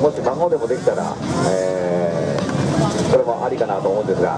もし孫でもできたら、それもありかなと思うんですが。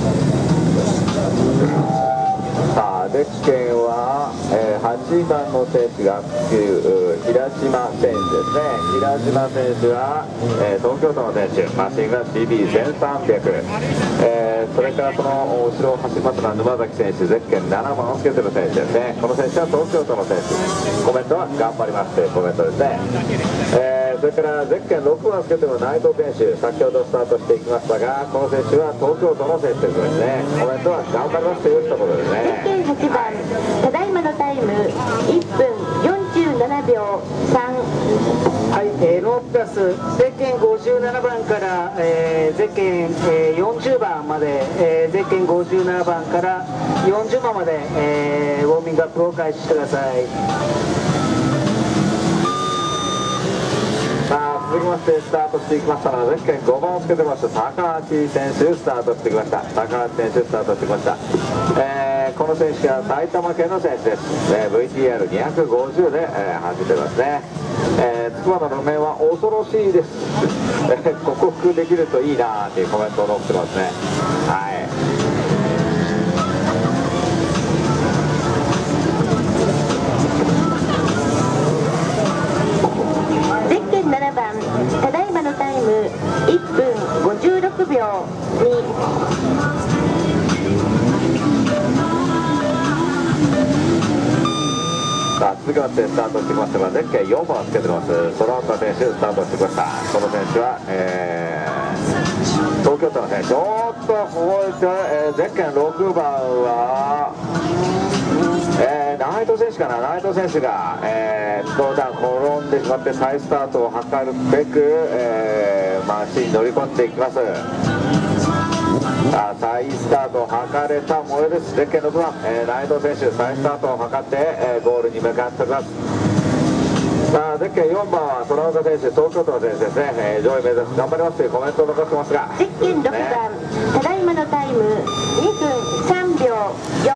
さあゼッケンは、8番の選手が平島選手ですね。平島選手は、東京都の選手、マシンが CB1300、それからその後ろを走りますのは沼崎選手、ゼッケン7番をつけてる選手ですね。この選手は東京都の選手、コメントは頑張りますというコメントですね。それからゼッケン6番をつけてる内藤選手、先ほどスタートしていきましたが、この選手は東京都の選手ですね。コメントは頑張りますという一言ですね。 ゼッケン8番、ただいまのタイム1分47秒3。 はい、ロープダスゼッケン57番から、ゼッケン、40番まで、ゼッケン57番から40番まで、ウォーミングアップを開始してください。 さあ続きましてスタートしていきましたのはゼッケン5番をつけてました高橋選手スタートしてきました。高橋選手スタートしてきました。この選手は埼玉県の選手です。VTR250 で、走ってますね。つくばの路面は恐ろしいです。克服できるといいなというコメントを残ってますね。はい。 7番、ただいまのタイム1分56秒2。 さあ続きましてスタートしてきましたがゼッケン4番をつけてます空岡選手スタートしてきました。この選手は、東京都の選手。おっとここですよ、ゼッケン6番は内藤選手かな。内藤選手が、転んでしまって再スタートを図るべく、マシンに乗り込んでいきます。さあ再スタートを図れた模様です。ゼッケン6番、内藤選手再スタートを図って、ゴールに向かっております。さあゼッケン4番は空岡選手、東京都の選手ですね。上位目指す頑張りますというコメントを残してますが、 ゼッケン6番、ただいまのタイム2分3秒4。